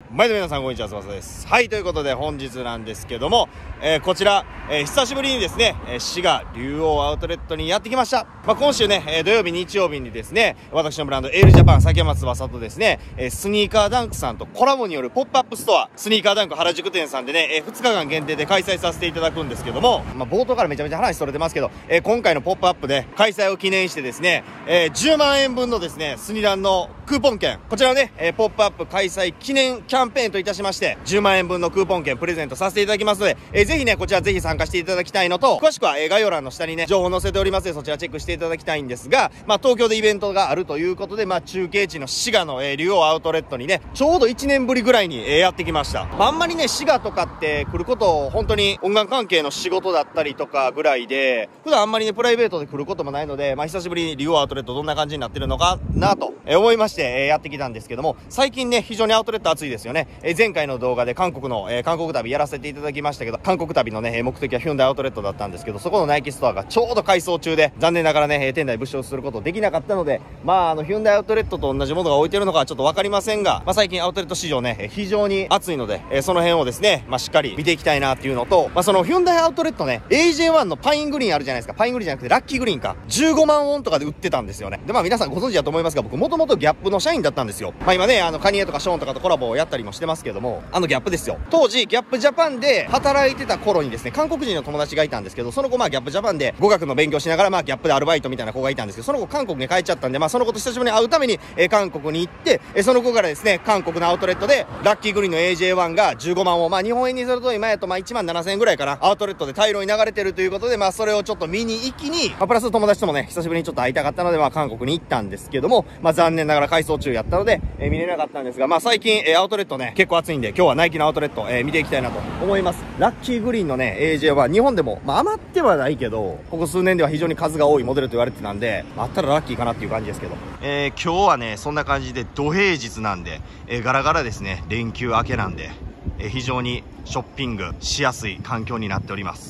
毎度皆さんこんにちは、翼です。はい、ということで本日なんですけども、こちら、久しぶりにですね、滋賀竜王アウトレットにやってきました。今週ね、土曜日日曜日にですね、私のブランドエールジャパン崎山翼とですね、スニーカーダンクさんとコラボによるポップアップストアスニーカーダンク原宿店さんでね、2日間限定で開催させていただくんですけども、冒頭からめちゃめちゃ話それてますけど、今回のポップアップで開催を記念してですね、10万円分のですねスニダンのクーポン券、こちらをね、ポップアップ開催記念キャンペーンといたしまして10万円分のクーポン券プレゼントさせていただきますので、ぜひねこちらぜひ参加していただきたいのと、詳しくは、概要欄の下にね情報載せておりますので、そちらチェックしていただきたいんですが、東京でイベントがあるということで、中継地の滋賀の、竜王アウトレットにねちょうど1年ぶりぐらいに、やってきました。あんまりね滋賀とかって来ること本当に音楽関係の仕事だったりとかぐらいで、普段あんまりねプライベートで来ることもないので、久しぶりに竜王アウトレットどんな感じになってるのかなと、思いまして、やってきたんですけども、最近ね非常にアウトレット暑いですよね。前回の動画で韓国の、韓国旅やらせていただきましたけど、韓国旅のね目的はヒュンダイアウトレットだったんですけど、そこのナイキストアがちょうど改装中で残念ながらね店内物色することできなかったので、ヒュンダイアウトレットと同じものが置いてるのかはちょっと分かりませんが、最近アウトレット市場ね非常に暑いので、その辺をですね、しっかり見ていきたいなっていうのと、そのヒュンダイアウトレットね AJ1 のパイングリーンあるじゃないですか。パイングリーンじゃなくてラッキーグリーンか、15万ウォンとかで売ってたんですよね。で皆さんご存知だと思いますが、僕もともとギャップの社員だったんですよ。今ねカニエとかショーンとかとコラボをやったりもしてますけども、ギャップですよ。当時ギャップジャパンで働いてた頃にですね、韓国人の友達がいたんですけど、その子ギャップジャパンで語学の勉強しながらギャップでアルバイトみたいな子がいたんですけど、その子韓国に帰っちゃったんで、その子と久しぶりに会うために、韓国に行って、その子からですね韓国のアウトレットでラッキーグリーンの AJ1 が15万を日本円にすると今やと1万7000円ぐらいかな、アウトレットで大量に流れてるということで、それをちょっと見に行きに、プラス友達ともね久しぶりにちょっと会いたかったので韓国に行ったんですけども、残念ながら改装中やったので、見れなかったんですが、最近、アウトレットね結構暑いんで、今日はナイキのアウトレット、見ていきたいなと思います。ラッキーグリーンのね AJ は日本でも余ってはないけど、ここ数年では非常に数が多いモデルと言われてたんで、あったらラッキーかなっていう感じですけど、今日はねそんな感じで土平日なんで、ガラガラですね、連休明けなんで、非常にショッピングしやすい環境になっております。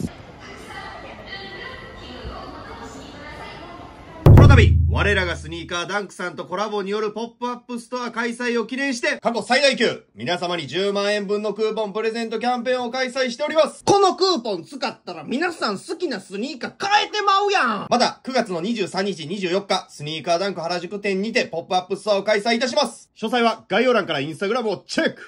この度我らがスニーカーダンクさんとコラボによるポップアップストア開催を記念して、過去最大級皆様に10万円分のクーポンプレゼントキャンペーンを開催しております。このクーポン使ったら皆さん好きなスニーカー買えてまうやん。また9月の23日24日スニーカーダンク原宿店にてポップアップストアを開催いたします。詳細は概要欄からインスタグラムをチェック。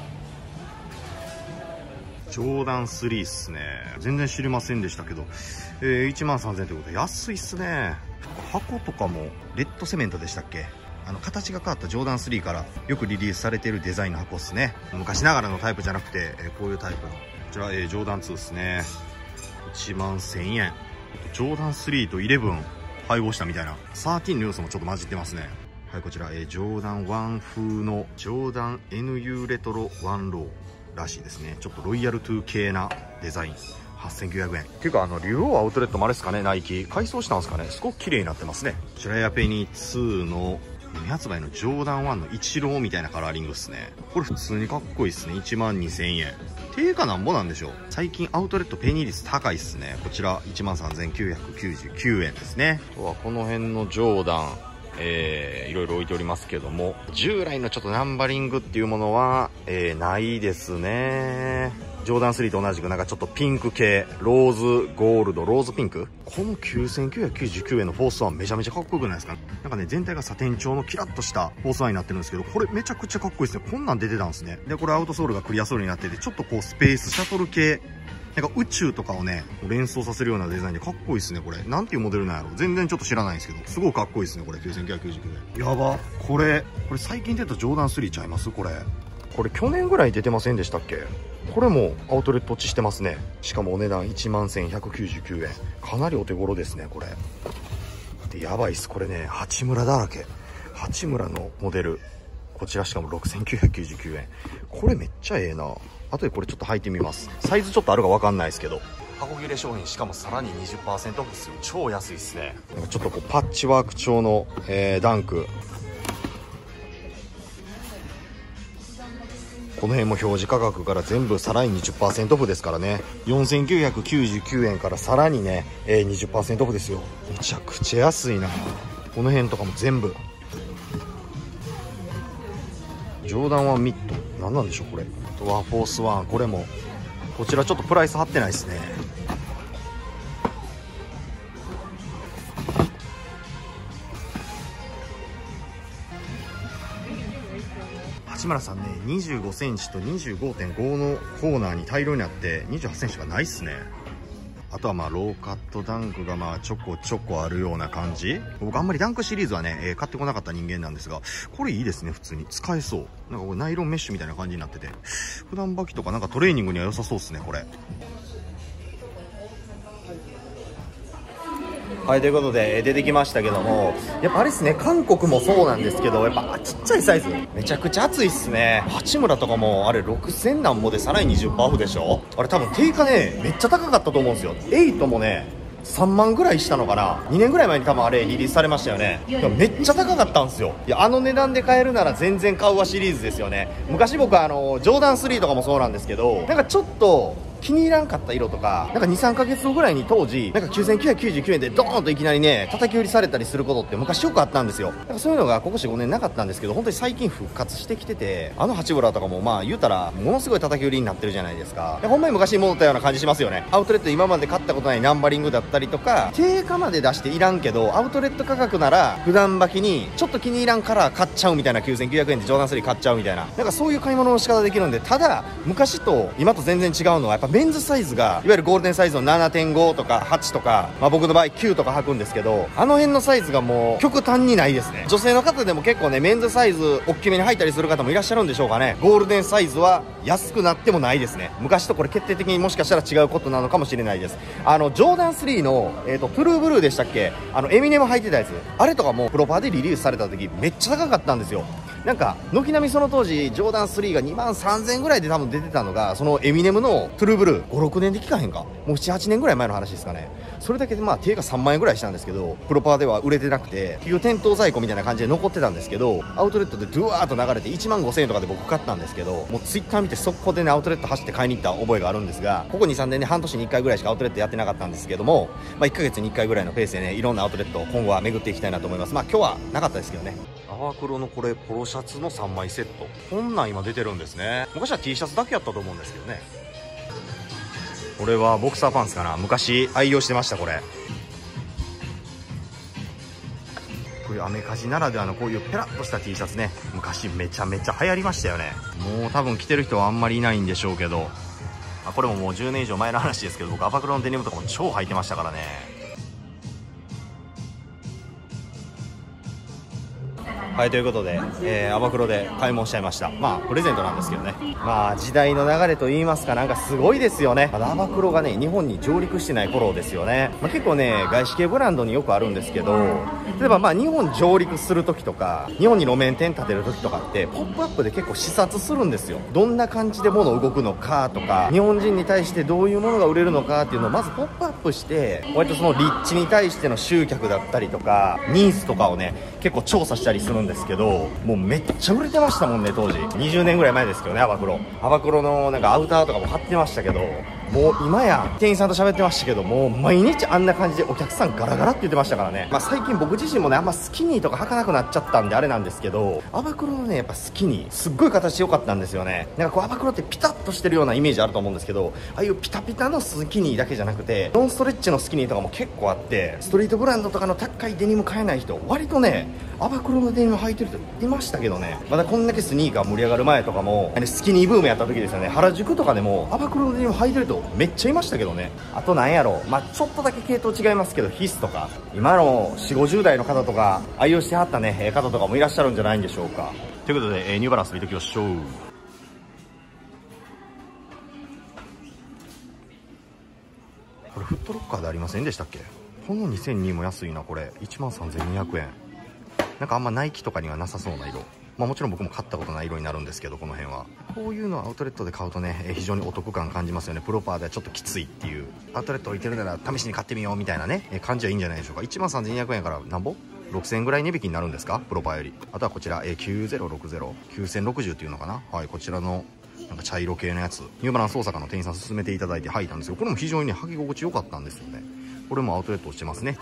ジョーダン3っすね。全然知りませんでしたけど、1万3000円ということで安いっすね。箱とかもレッドセメントでしたっけ、形が変わったジョーダン3からよくリリースされているデザインの箱っすね。昔ながらのタイプじゃなくて、こういうタイプのこちら、ジョーダン2っすね。1万1000円。ジョーダン3と11配合したみたいな13の要素もちょっと混じってますね。はい、こちら、ジョーダン1風のジョーダン NU レトロ1ローらしいですね。ちょっとロイヤル2系なデザイン、8900円。っていうか竜王アウトレットもあれですかね、ナイキ改装したんですかね。すごく綺麗になってますね。シュラヤペニ2の未発売のジョーダン1のイチローみたいなカラーリングですね。これ普通にかっこいいですね。1万2000円。定価なんぼなんでしょう。最近アウトレットペニー率高いっすね。こちら 13,999 円ですね。あとはこの辺のジョーダン、いろいろ置いておりますけども、従来のちょっとナンバリングっていうものは、ないですね。ジョーダン3と同じくなんかちょっとピンク系、ローズゴールド、ローズピンク、この 9,999 円のフォースワンめちゃめちゃかっこよくないですか。なんかね全体がサテン調のキラッとしたフォースワンになってるんですけど、これめちゃくちゃかっこいいですね。こんなん出てたんですね。でこれアウトソールがクリアソールになってて、ちょっとこうスペースシャトル系、なんか宇宙とかをね連想させるようなデザインでかっこいいですね。これなんていうモデルなんやろ、全然ちょっと知らないんですけど、すごいかっこいいですね。これ 9,999 円やば。これ最近出たジョーダン3ちゃいます。これ去年ぐらい出てませんでしたっけ。これもアウトレット落ちしてますね。しかもお値段 11,199 円、かなりお手頃ですね。これでやばいっす。これね八村だらけ、八村のモデル、こちらしかも 6,999 円。これめっちゃええな。後でこれちょっと履いてみます。サイズちょっとあるか分かんないですけど、箱切れ商品、しかもさらに 20% オフですよ。超安いですね。なんかちょっとこうパッチワーク調の、ダンク、この辺も表示価格から全部さらに 20% オフですからね。 4,999 円からさらにね、20% オフですよ。めちゃくちゃ安いな。この辺とかも全部ジョーダン1ミット何なんでしょうこれ。あとはフォースワン、これもこちらちょっとプライス貼ってないですね。八村さんね、25センチと 25.5 のコーナーに大量にあって28センチがないっすね。あとはまあローカットダンクがまあちょこちょこあるような感じ。僕あんまりダンクシリーズはね、買ってこなかった人間なんですが、これいいですね。普通に使えそう。なんかこれナイロンメッシュみたいな感じになってて、普段履きとかなんかトレーニングには良さそうですねこれ。はい、ということで出てきましたけども、やっぱあれですね、韓国もそうなんですけど、やっぱちっちゃいサイズめちゃくちゃ熱いっすね。八村とかもあれ6000何ぼでさらに20%オフでしょ。あれ多分定価ねめっちゃ高かったと思うんですよ。8もね3万ぐらいしたのかな。2年ぐらい前に多分あれリリースされましたよね。でもめっちゃ高かったんですよ。いや、あの値段で買えるなら全然買うわシリーズですよね。昔僕ジョーダン3とかもそうなんですけど、なんかちょっと気に入らんかった色とか、なんか 2,3 ヶ月後ぐらいに当時なんか9999円でドーンといきなりね叩き売りされたりすることって昔よくあったんですよ。なんかそういうのがここ 4,5 年なかったんですけど、本当に最近復活してきてて、八村とかもまあ言うたらものすごい叩き売りになってるじゃないですか。ほんまに昔に戻ったような感じしますよね。アウトレット今まで買ったことないナンバリングだったりとか、定価まで出していらんけどアウトレット価格なら普段履きにちょっと気に入らんから買っちゃうみたいな、9900円でジョーダン3買っちゃうみたいな、なんかそういう買い物の仕方できるんで。ただ昔と今と全然違うのはやっぱメンズサイズがいわゆるゴールデンサイズの 7.5 とか8とか、まあ、僕の場合9とか履くんですけど、あの辺のサイズがもう極端にないですね。女性の方でも結構ねメンズサイズ大きめに履いたりする方もいらっしゃるんでしょうかね。ゴールデンサイズは安くなってもないですね。昔とこれ決定的にもしかしたら違うことなのかもしれないです。ジョーダン3の、トゥルーブルーでしたっけ、エミネム履いてたやつ、あれとかもプロパーでリリースされた時めっちゃ高かったんですよ。なんか軒並みその当時ジョーダン3が2万3000円ぐらいで多分出てたのが、そのエミネムのトゥルーブルー5、6年で聞かへんか、もう7、8年ぐらい前の話ですかね。それだけでまあ定価3万円ぐらいしたんですけど、プロパーでは売れてなくて結局店頭在庫みたいな感じで残ってたんですけど、アウトレットでドゥワーッと流れて1万5000円とかで僕買ったんですけど、もうツイッター見て速攻でねアウトレット走って買いに行った覚えがあるんですが、ここ 2,3 年で半年に1回ぐらいしかアウトレットやってなかったんですけども、まあ、1ヶ月に1回ぐらいのペースでねいろんなアウトレットを今後は巡っていきたいなと思います。まあ今日はなかったですけどね。泡黒のこれポロシャツの3枚セット、こんなん今出てるんですね。昔は T シャツだけやったと思うんですけどね。これはボクサーパンツかな、昔愛用してました。これこういうアメカジならではのこういうペラッとした T シャツね、昔めちゃめちゃ流行りましたよね。もう多分着てる人はあんまりいないんでしょうけど、これももう10年以上前の話ですけど、僕アバクロのデニムとかも超履いてましたからね。はい、ということで、アバクロで買い物しちゃいました。まあプレゼントなんですけどね。まあ時代の流れと言いますか、なんかすごいですよね。まだアバクロがね日本に上陸してない頃ですよね。まあ、結構ね外資系ブランドによくあるんですけど、例えばまあ日本上陸する時とか日本に路面店建てる時とかってポップアップで結構視察するんですよ。どんな感じで物動くのかとか、日本人に対してどういうものが売れるのかっていうのをまずポップアップして、割とその立地に対しての集客だったりとかニーズとかをね結構調査したりするんですけど、もうめっちゃ売れてましたもんね当時。20年ぐらい前ですけどね。アバクロのなんかアウターとかも貼ってましたけど、もう今や店員さんと喋ってましたけど、もう毎日あんな感じでお客さんガラガラって言ってましたからね。まあ最近僕自身もねあんまスキニーとか履かなくなっちゃったんであれなんですけど、アバクロのねやっぱスキニーすっごい形良かったんですよね。なんかこうアバクロってピタッとしてるようなイメージあると思うんですけど、ああいうピタピタのスキニーだけじゃなくてノンストレッチのスキニーとかも結構あって、ストリートブランドとかの高いデニム買えない人割とねアバクロのデニム履いてる人いましたけどね。まだこんだけスニーカー盛り上がる前とかもスキニーブームやった時ですよね。原宿とかでもアバクロのデニム履いてる人めっちゃいましたけどね。あとなんやろ、まあちょっとだけ系統違いますけどヒスとか、今の4、50代の方とか愛用してはったね方とかもいらっしゃるんじゃないんでしょうか。ということで、ニューバランス見ときましょう。これフットロッカーでありませんでしたっけ。この2002も安いな。これ 13,200 円。なんかあんまナイキとかにはなさそうな色。まあもちろん僕も買ったことない色になるんですけど、この辺はこういうのはアウトレットで買うとね非常にお得感感じますよね。プロパーではちょっときついっていう、アウトレット置いてるなら試しに買ってみようみたいなね感じはいいんじゃないでしょうか。 13,200 円からなんぼ6000円ぐらい値引きになるんですか、プロパーより。あとはこちら9060 9060っていうのかな。はい、こちらのなんか茶色系のやつ、ニューバランス大阪の店員さん勧めていただいて履いたんですよ。これも非常にね履き心地良かったんですよね。これもアウトレットしてますね。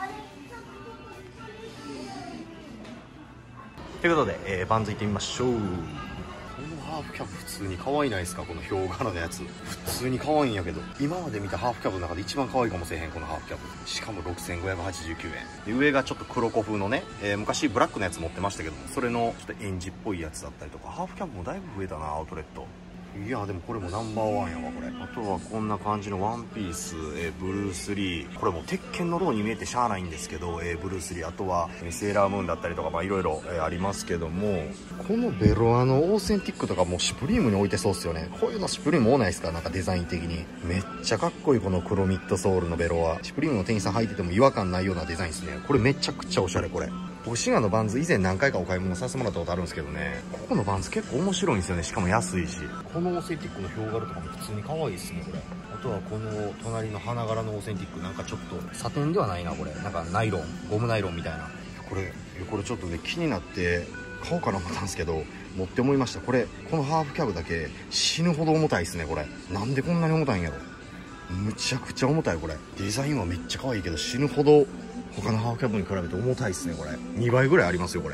ということで、バンズいってみましょう。 のハーフキャブ普通に可愛いないですか？このヒョウ柄のやつ普通に可愛いんやけど、今まで見たハーフキャブの中で一番可愛いかもしれへん。このハーフキャブしかも6589円で、上がちょっと黒子風のね、昔ブラックのやつ持ってましたけども、それのちょっとエンジっぽいやつだったりとか、ハーフキャブもだいぶ増えたな、アウトレット。いやでもこれもナンバーワンやわこれ。あとはこんな感じのワンピース、ブルース・リー、これも鉄拳のローに見えてしゃあないんですけど、ブルース・リー、あとはセーラームーンだったりとか、まあいろいろありますけども、このベロアのオーセンティックとかもうシュプリームに置いてそうっすよね。こういうのシュプリーム多ないですか？なんかデザイン的にめっちゃかっこいい。この黒ミッドソールのベロア、シュプリームの店員さん履いてても違和感ないようなデザインですね。これめちゃくちゃおしゃれ。これ僕滋賀のバンズ以前何回かお買い物させてもらったことあるんですけどね、ここのバンズ結構面白いんですよね。しかも安いし、このオーセンティックのヒョウ柄とかも普通に可愛いですねこれ。あとはこの隣の花柄のオーセンティック、なんかちょっとサテンではないなこれ、なんかナイロン、ゴムナイロンみたいな。これちょっとね気になって買おうかな思ったんですけど、持って思いました。このハーフキャブだけ死ぬほど重たいですねこれ。なんでこんなに重たいんやろ。むちゃくちゃ重たいこれ。デザインはめっちゃ可愛いけど死ぬほど他のハーフキャブに比べて重たいですねこれ。2倍ぐらいありますよこれ。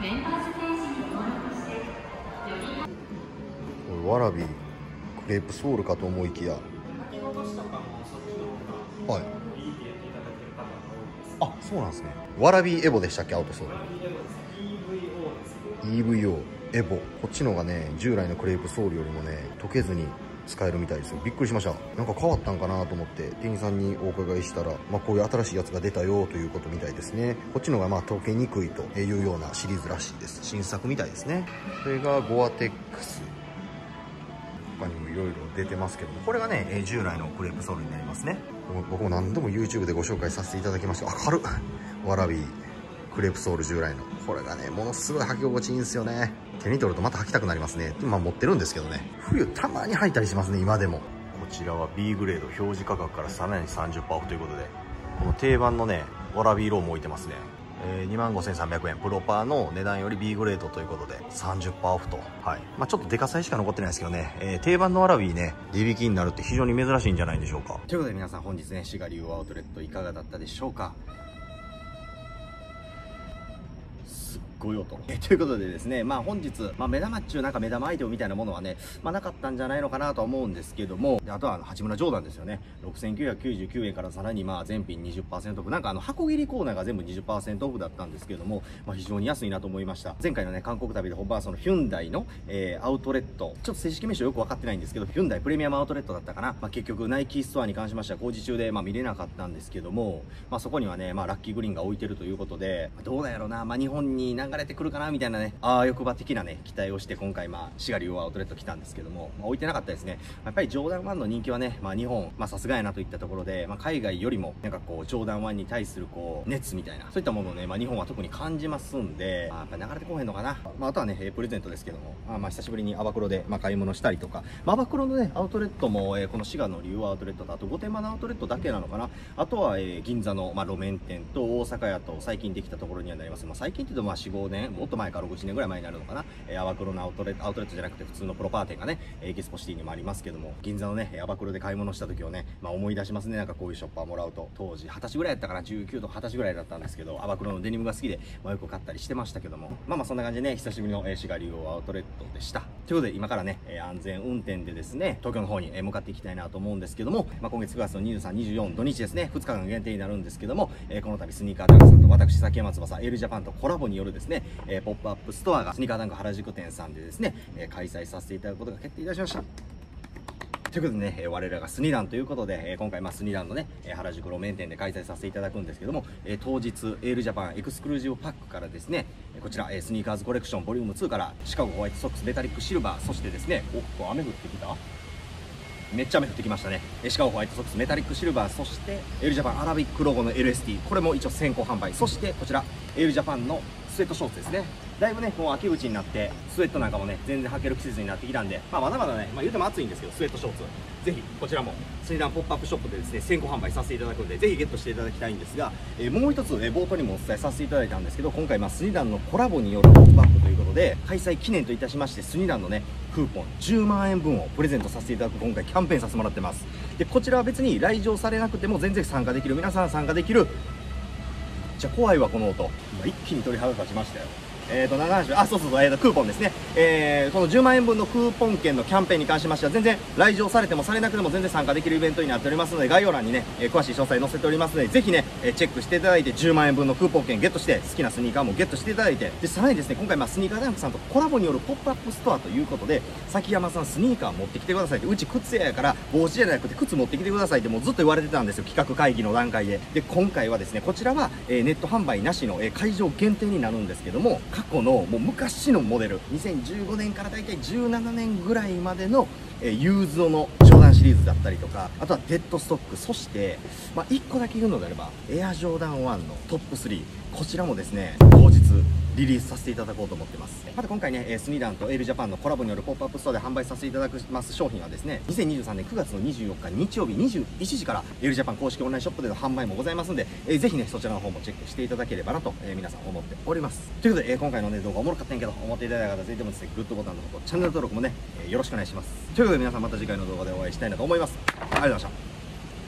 わらびクレープソールかと思いきや、はい、あ、そうなんですね。わらびエボでしたっけ？アウトソール EVO エボ、こっちのがね従来のクレープソールよりもね溶けずに使えるみたいですよ。びっくりしました。なんか変わったんかなと思って店員さんにお伺いしたら、こういう新しいやつが出たよということみたいですね。こっちのが溶けにくいというようなシリーズらしいです。新作みたいですね。これがゴアテックス、他にもいろいろ出てますけども、これがね従来のクレープソールになりますね。僕も何度も YouTube でご紹介させていただきました。軽っわらびクレープソール従来の、これがねものすごい履き心地いいんですよね。手に取るとまた履きたくなりますね。今持ってるんですけどね、冬たまに履いたりしますね今でも。こちらは B グレード、表示価格からさらに 30% オフということで、この定番のねわらびローも置いてますね。25,300円、プロパーの値段より B グレードということで 30% オフと、はい、ちょっとデカさいしか残ってないですけどね、定番のわらびね値引きになるって非常に珍しいんじゃないでしょうか。ということで皆さん本日ね滋賀竜王アウトレットいかがだったでしょうか。ご用ということでですね、本日、目玉っちゅうなんか目玉アイテムみたいなものはね、なかったんじゃないのかなとは思うんですけども、であとは八村ジョーダンですよね。6999円からさらに全品 20% オフ、なんか箱切りコーナーが全部 20% オフだったんですけども、非常に安いなと思いました。前回のね韓国旅で本場はそのヒュンダイの、アウトレット、ちょっと正式名称よく分かってないんですけど、ヒュンダイプレミアムアウトレットだったかな。結局ナイキストアに関しましては工事中で見れなかったんですけども、そこにはねラッキーグリーンが置いてるということで、どうだやろうな、日本に流れてくるかなみたいなね、欲張的なね期待をして今回滋賀竜王アウトレット来たんですけども、置いてなかったですね。やっぱりジョーダン1の人気はね、日本さすがやなといったところで、海外よりもなんかこうジョーダン1に対するこう熱みたいな、そういったものをね、日本は特に感じますんで、やっぱり流れてこへんのかな。あとはねプレゼントですけども、久しぶりにアバクロで買い物したりとか、アバクロのねアウトレットも、この滋賀の竜王アウトレットとあと御殿場のアウトレットだけなのかな。あとは、銀座の、路面店と大阪屋と最近できたところにはなります。最近って言うと4、5年もっと前か6、7年ぐらい前になるのかな。アバクロのアウトレットじゃなくて普通のプロパー店がね、エキスポシティにもありますけども、銀座のねアバクロで買い物した時をね、思い出しますね。なんかこういうショッパーもらうと、当時20歳ぐらいやったかな、19とか20歳ぐらいだったんですけど、アバクロのデニムが好きで、よく買ったりしてましたけども、そんな感じでね、久しぶりの滋賀竜王アウトレットでした。ということで今からね安全運転でですね東京の方に向かっていきたいなと思うんですけども、今月9月の23、24土日ですね、2日間限定になるんですけども、この度スニーカーダンクさんと私崎山翼エールジャパンとコラボによるですね、ポップアップストアがスニーカーダンク原宿店さんでですね、開催させていただくことが決定いたしました。ということでね、我らがスニダンということで、今回スニダンのね原宿路面店で開催させていただくんですけども、当日エールジャパンエクスクルージブパックからですね、こちらスニーカーズコレクションボリューム2からシカゴホワイトソックスメタリックシルバー、そしてですね、雨降ってきた、めっちゃ雨降ってきましたね。シカゴホワイトソックスメタリックシルバー、そしてエールジャパンアラビックロゴの LST、 これも一応先行販売。そしてこちらエールジャパンのスウェットショーツですね。だいぶねもう秋口になってスウェットなんかもね全然履ける季節になってきたんで、まだまだね、言うても暑いんですけど、スウェットショーツぜひこちらもスニダンポップアップショップでですね先行販売させていただくんで、ぜひゲットしていただきたいんですが、もう一つ冒頭にもお伝えさせていただいたんですけど、今回スニダンのコラボによるポップアップということで、開催記念といたしましてスニダンのねクーポン10万円分をプレゼントさせていただく今回キャンペーンさせてもらってます。でこちらは別に来場されなくても全然参加できる、皆さん参加できる。じゃあ怖いわこの音、一気に鳥肌立ちましたよ。 何の話そうそうそう、クーポンですね。この10万円分のクーポン券のキャンペーンに関しましては、全然来場されてもされなくても全然参加できるイベントになっておりますので、概要欄にね、詳しい詳細載せておりますので、ぜひね、チェックしていただいて、10万円分のクーポン券ゲットして、好きなスニーカーもゲットしていただいて、で、さらにですね、今回スニーカーダンクさんとコラボによるポップアップストアということで、崎山さんスニーカー持ってきてくださいって、うち靴屋やから帽子じゃなくて靴持ってきてくださいってもうずっと言われてたんですよ、企画会議の段階で。で、今回はですね、こちらは、ネット販売なしの、会場限定になるんですけども、過去のもう昔のモデル、2015年からだいたい17年ぐらいまでの、ユーズドのジョーダンシリーズだったりとか、あとはデッドストック、そして、1個だけ言うのであれば、エアジョーダン1のトップ3、こちらもですね、後日リリースさせていただこうと思ってます。また今回ね、スニーダンとエールジャパンのコラボによるポップアップストアで販売させていただきます商品はですね、2023年9月の24日日曜日21時からエールジャパン公式オンラインショップでの販売もございますので、ぜひね、そちらの方もチェックしていただければなと、皆さん思っております。ということで、今回のね、動画おもろかったんやけど、思っていただいた方、ぜひともですね、グッドボタンのほど、チャンネル登録もね、よろしくお願いします。ということで皆さんまた次回の動画でお会いしたいなと思います。ありがとうございました。